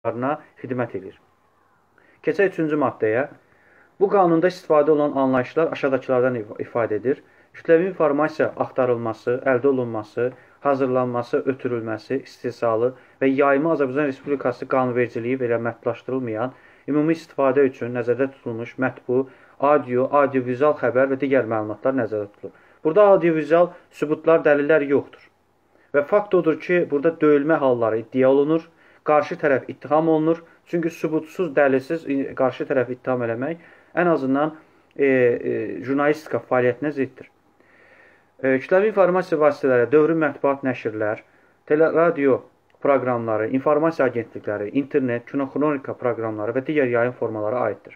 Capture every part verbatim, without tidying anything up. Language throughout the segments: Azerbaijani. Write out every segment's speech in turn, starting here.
xidmət edir. Keçək üçüncü maddəyə. Bu qanunda istifadə olunan anlayışlar aşağıdakılardan ifadə edir. Kütləvi informasiya axtarılması, əldə olunması, hazırlanması, ötürülməsi, istehsalı və yayımı Azərbaycan Respublikası qanunvericiliyi ilə məhdudlaşdırılmayan, ümumi istifadə üçün nəzərdə tutulmuş mətbu, audio, audio-vizual xəbər və digər məlumatlar nəzərdə tutulur. Burada audio-vizual sübutlar, dəlillər yoxdur. Və fakt odur ki, burada döyülmə halları iddia olunur, qarşı tərəf ittiham olunur. Çünki sübutsuz, dəlilsiz qarşı tərəf ittiham eləmək ən azından e, e, jurnalistika fəaliyyətinə ziddir. E, kütləvi informasiya vasitələri, dövrün mətbuat nəşrlər, teleradio proqramları, informasiya agentlikləri, internet, kinoxronika proqramları və digər yayım formaları aiddir.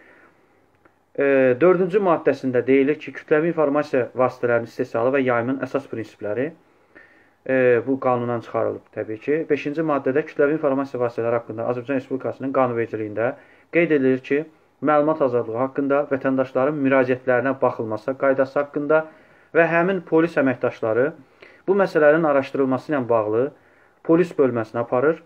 E, dördüncü maddəsində deyilir ki, kütləvi informasiya vasitələrinin istehsalı və yayımın əsas prinsipləri e, bu qanundan çıxarılıb təbii ki. beşinci maddədə kütləvi informasiya vasitələri haqqında Azərbaycan Respublikasının qanunvericiliyində qeyd edilir ki, məlumat azadlığı haqqında, vətəndaşların müraciətlərinə baxılması qaydası haqqında və həmin polis əməkdaşları bu məsələlərin araşdırılması ilə bağlı polis bölməsinə aparır.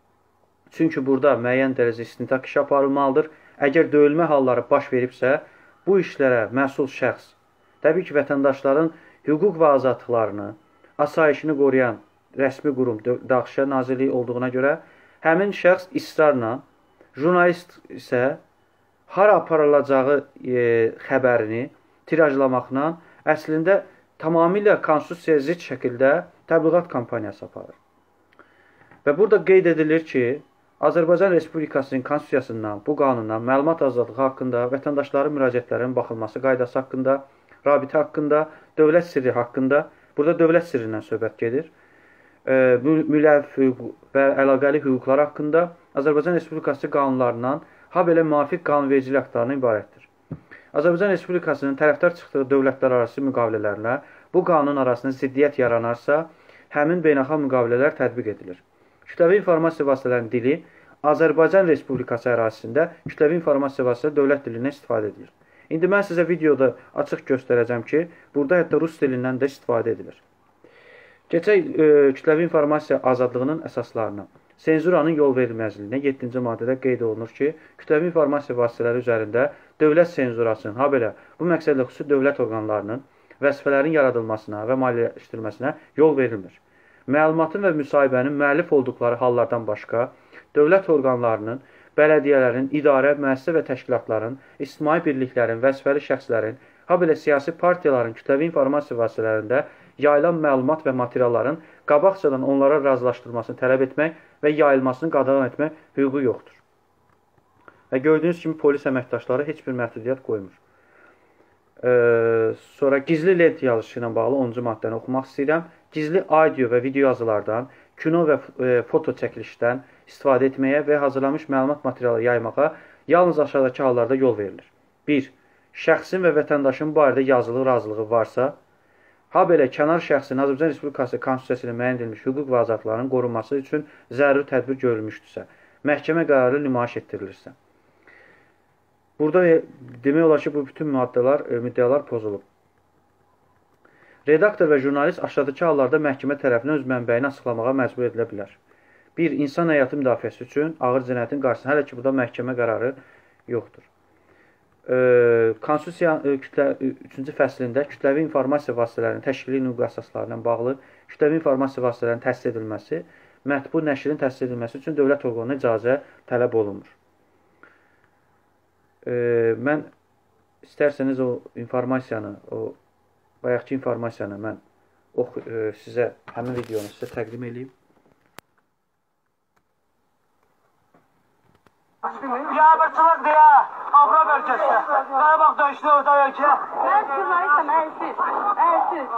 Çünki burada müəyyən dərəcə istintaq işi aparılmalıdır. Əgər döyülmə halları baş veribsə, bu işlərə məsul şəxs, təbii ki, vətəndaşların hüquq və azadlıqlarını, asayişini qoruyan rəsmi qurum Daxiliyə Nazirliyi olduğuna görə həmin şəxs israrla, jurnalist isə hara aparılacağı e, xəbərini tirajlamaqla əslində tamamilə konstitusiyaya zid şəkildə təbliğat kampaniyası aparır. Və burada qeyd edilir ki, Azərbaycan Respublikasının konstitusiyasından, bu qanundan məlumat azadlığı haqqında, vətəndaşların müraciətlərinin baxılması qaydası haqqında, rabitə haqqında, dövlət sirri haqqında, burada dövlət sirrindən söhbət gedir, e, müləv hüquq və əlaqəli hüquqlar haqqında Azərbaycan Respublikası qanunlarından ha belə müvafiq qanunvericilik aktlarına ibarətdir. Azərbaycan Respublikasının tərəfdar çıxdığı dövlətlər arası müqavilələrlə bu qanun arasında ziddiyyət yaranarsa, həmin beynəlxalq müqavilələr tətbiq edilir. Kütləvi informasiya vasitələrinin dili Azərbaycan Respublikası ərazisində kütləvi informasiya vasitələri dövlət dilindən istifadə edilir. İndi mən sizə videoda açıq göstərəcəm ki, burada hətta rus dilindən də istifadə edilir. Keçək e, kütləvi informasiya azadlığının əsaslarına. Senzuranın yol verilməzliyinə yeddinci maddədə qeyd olunur ki, kütləvi informasiya vasitələri üzərində dövlət senzurasının, ha belə bu məqsədlə xüsusi dövlət orqanlarının vəzifələrin yaradılmasına və maliyyələşdirilməsinə yol verilmir. Məlumatın və müsahibənin müəllif olduqları hallardan başqa, dövlət orqanlarının, bələdiyyələrin, idarə, müəssisə və təşkilatların, ictimai birliklərin, vəzifəli şəxslərin, ha belə siyasi partiyaların kütləvi informasiya vasitələrində yayılan məlumat və materialların qabaqcadan onlara razılaşdırılmasını tələb etmək və yayılmasını qadağan etmək hüququ yoxdur. Və gördüyünüz kimi polis əməkdaşları heç bir məhdudiyyət qoymur. Ee, sonra gizli lent yazışı ilə bağlı onuncu maddəni oxumaq istəyirəm. Gizli audio və video yazılardan, kino və e, foto çəkilişdən istifadə etməyə və hazırlanmış məlumat materialı yaymağa yalnız aşağıdakı hallarda yol verilir. bir. Şəxsin və vətəndaşın bu barədə yazılı razılığı varsa, ha belə kənar şəxsin Azərbaycan Respublikası Konstitusiyası ilə müəyyən edilmiş hüquq və azadlıqların qorunması üçün zəruri tədbir görülmüşdürsə, məhkəmə qərarı nümayiş etdirilirsə. Burada demək olar ki, bu bütün maddələr, müddəalar pozulub. Redaktor və jurnalist aşağıdakı hallarda məhkəmə tərəfindən öz mənbəyini açıqlamağa məcbur edilə bilər. bir. İnsan həyatı müdafiəsi üçün ağır cinayətin qarşısında, hələ ki, burada məhkəmə qərarı yoxdur. Konstitusiya üçüncü fəslində kütləvi informasiya vasitələrinin təşkili hüquq əsaslarına bağlı kütləvi informasiya vasitələrinin təsis edilməsi, mətbu nəşrin təsis edilməsi üçün dövlət orqanına icazə tələb olunmur. Mən istərsəniz o informasiyanı, o bayaqki informasiyanı mən sizə, həmin videonu sizə təqdim edeyim. Biabırçılıq deyə, Abra bölgəsində, Qarabağ döyüşünü orada ölkə. Mən jurnalistim, əlsiz, əlsiz.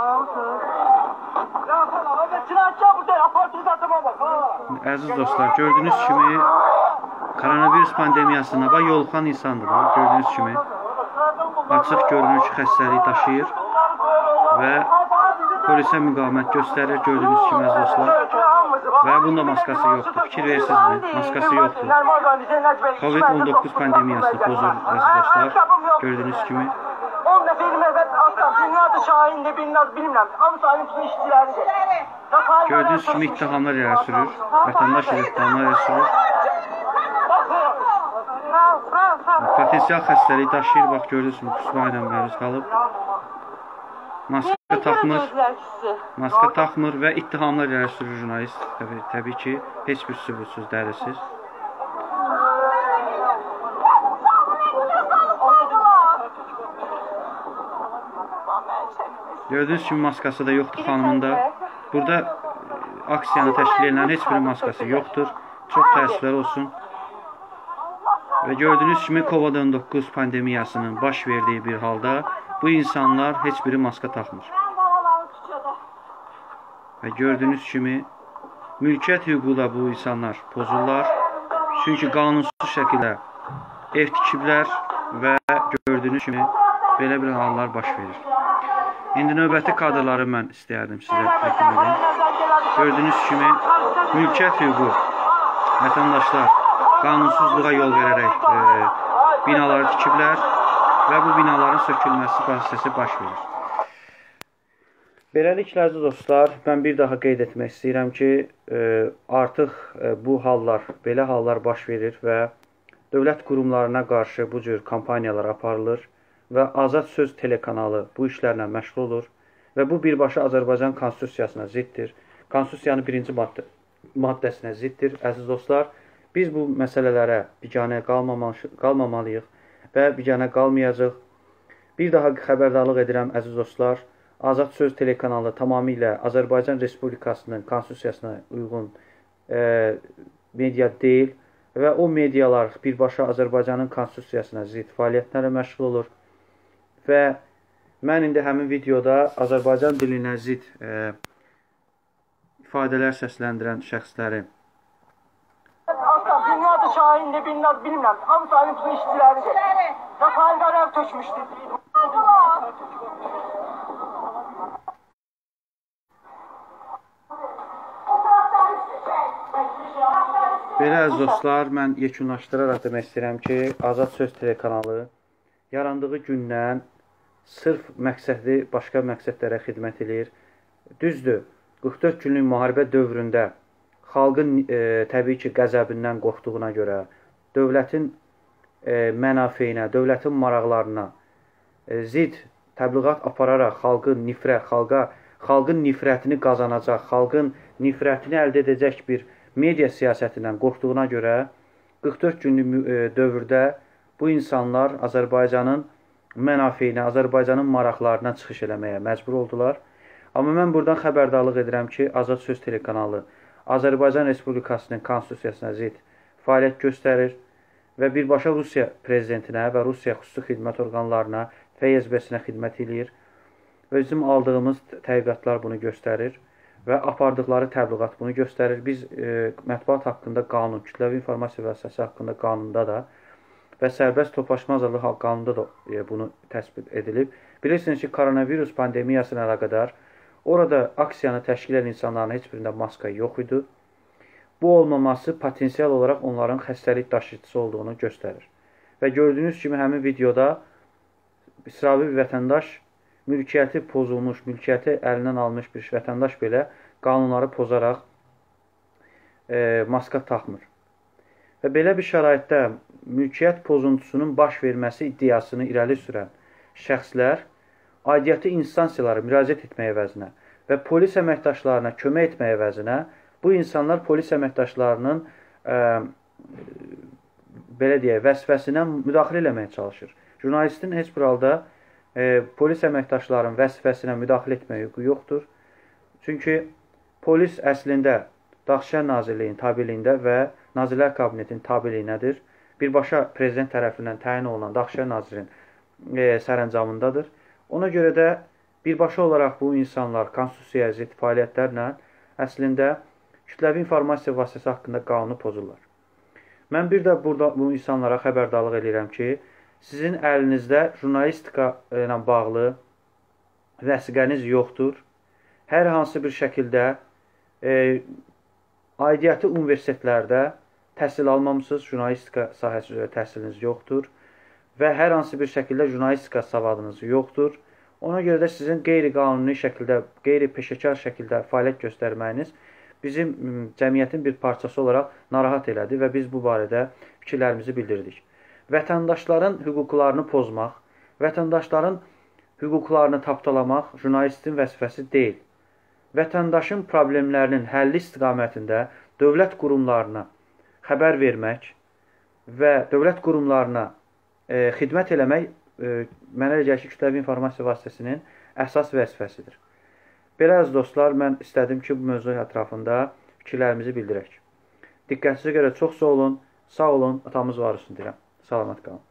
Əziz dostlar, gördüyünüz kimi koronavirus pandemiyasına bax yoluxan insandır. Gördüyünüz kimi açıq görünür ki, xəstəliyi daşıyır və polisə müqavimət göstərir. Gördüyünüz kimi əziz dostlar. Və bunda maskası yoxdur. Fikir versizmi? Maskası yoxdur. Covid on doqquz pandemiyası pozur əziz dostlar. Gördüyünüz kimi. on dəfə ilməvət aslan, dünyada şahindi, bilmirəm. Hamı sahibin bütün işçiləridir. Gördüyünüz kimi ittihamlar irəli sürür. Vətəndaş ittihamlar irəli sürür. potensial xəstəlik daşıyır. Bax, görürsünüz, qusma ilə məruz qalıb. Maska taxmır, maska taxmır və ittihamlar irəli sürür jurnalist. Təbii, təbii ki, heç bir sübutsuz, dəlilsiz. Gördüyünüz kimi maskası da yoxdur xanımın da. Burada aksiyanı təşkil edilən heç bir maskası yoxdur. Çox təəssüflər olsun. Və gördüyünüz kimi Covid on doqquz pandemiyasının baş verdiyi bir halda bu insanlar heç biri maska taxmır. Və gördüyünüz kimi mülkiyyət hüququ da bu insanlar pozurlar. Çünki qanunsuz şəkildə ev tikiblər və gördüyünüz kimi belə bir hallar baş verir. İndi növbəti kadrları mən istəyərdim sizə təqdim edim. Gördüyünüz kimi mülkiyyət hüququ vətəndaşlar qanunsuzluğa yol verərək e, binaları tikiblər və bu binaların sökülməsi prosesi baş verir. Beləliklə, əziz dostlar, mən bir daha qeyd etmək istəyirəm ki, e, artıq e, bu hallar, belə hallar baş verir və dövlət qurumlarına qarşı bu cür kampaniyalar aparılır və Azad Söz telekanalı bu işlərlə məşğul olur və bu birbaşa Azərbaycan Konstitusiyasına ziddir. Konstitusiyanın birinci maddə, maddəsinə ziddir. Əziz dostlar, biz bu məsələlərə biganə qalmamalıyıq və biganə qalmayacaq. Bir daha xəbərdarlıq edirəm, əziz dostlar, Azad Söz telekanalı tamamilə Azərbaycan Respublikasının konstitusiyasına uyğun e, media deyil və o medialar birbaşa Azərbaycanın konstitusiyasına zid fəaliyyətlərlə məşğul olur. Və mən indi həmin videoda Azərbaycan dilinə zid e, ifadələr səsləndirən şəxsləri Dünyada şahindi, bilmez, bilmem. Hamısı aynı bütün işçileridir. Zaferler ev tökmüştür. Belə əziz dostlar, mən yekunlaşdıraraq demək istəyirəm ki, Azad Söz telekanalı yarandığı gündən sırf məqsədi başqa məqsədlərə xidmət edir. Düzdür, qırx dörd günlük müharibə dövründə xalqın e, təbii ki, qəzəbindən qorxduğuna görə, dövlətin e, mənafeyinə, dövlətin maraqlarına e, zid təbliğat apararaq xalqın nifrət, xalqa, xalqın nifrətini qazanacaq, xalqın nifrətini əldə edəcək bir media siyasətindən qorxduğuna görə qırx dörd günlük e, dövrdə bu insanlar Azərbaycanın mənafeyinə, Azərbaycanın maraqlarına çıxış eləməyə məcbur oldular. Amma mən buradan xəbərdarlıq edirəm ki, Azad Söz telekanalı Azərbaycan Respublikasının konstitusiyasına zid fəaliyyət göstərir və birbaşa Rusiya prezidentinə və Rusiya xüsusi xidmət orqanlarına, F S B-sinə xidmət edir. Və bizim aldığımız tədqiqatlar bunu göstərir və apardıqları təbliğat bunu göstərir. Biz e, mətbuat haqqında qanun, kütləvi informasiya vəsiləsi haqqında qanunda da və sərbəst toplaşma azadlığı qanunda da e, bunu təsbit edilib. Bilirsiniz ki, koronavirus pandemiyasına əlaqədar orada aksiyanı təşkil edən insanların heç birində maska yox idi. Bu olmaması potensial olaraq onların xəstəlik daşıyıcısı olduğunu göstərir. Və gördüyünüz kimi həmin videoda İsrail bir vətəndaş, mülkiyyəti pozulmuş, mülkiyyəti əlindən almış bir vətəndaş belə qanunları pozaraq e, maska taxmır. Və belə bir şəraitdə mülkiyyət pozuntusunun baş verməsi iddiasını irəli sürən şəxslər aidiyyəti instansiyalara müraciət etməyə əvəzinə və polis əməkdaşlarına kömək etməyə əvəzinə bu insanlar polis əməkdaşlarının e, belə deyək, vəzifəsinə müdaxilə eləməyə çalışır. Jurnalistin heç bir halda e, polis əməkdaşlarının vəzifəsinə müdaxilə etməyə hüququ yoxdur. Çünki polis əslində Daxili Nazirliyin tabeliyində və Nazirlər Kabinetinin tabeliyinədir. Birbaşa prezident tərəfindən təyin olunan Daxili Nazirin e, sərəncamındadır. Ona görə də birbaşa olaraq bu insanlar konstitusiyaya zid fəaliyyətlərlə əslində kütləvi informasiya vasitəsi haqqında qanunu pozurlar. Mən bir də burada bu insanlara xəbərdarlıq edirəm ki, sizin əlinizdə jurnalistika ilə bağlı vəsiqəniz yoxdur. Hər hansı bir şəkildə e, aidiyyəti universitetlərdə təhsil almamısınız, jurnalistika sahəsi üzrə təhsiliniz yoxdur və hər hansı bir şəkildə jurnalistika savadınız yoxdur. Ona görə də sizin qeyri-qanuni şəkildə, qeyri-peşəkar şəkildə fəaliyyət göstərməyiniz bizim cəmiyyətin bir parçası olaraq narahat elədi və biz bu barədə fikirlərimizi bildirdik. vətəndaşların hüquqlarını pozmaq, vətəndaşların hüquqlarını tapdalamaq jurnalistin vəzifəsi deyil. Vətəndaşın problemlərinin həlli istiqamətində dövlət qurumlarına xəbər vermək və dövlət qurumlarına e, xidmət eləmək e, mənə elə gəlir ki, kütləvi informasiya vasitəsinin əsas vəzifəsidir. Belə əziz dostlar, mən istədim ki, bu mövzu ətrafında fikirlərimizi bildirək. Diqqətinizə görə çox sağ olun, sağ olun, atamız var olsun deyirəm. Salamat qalın.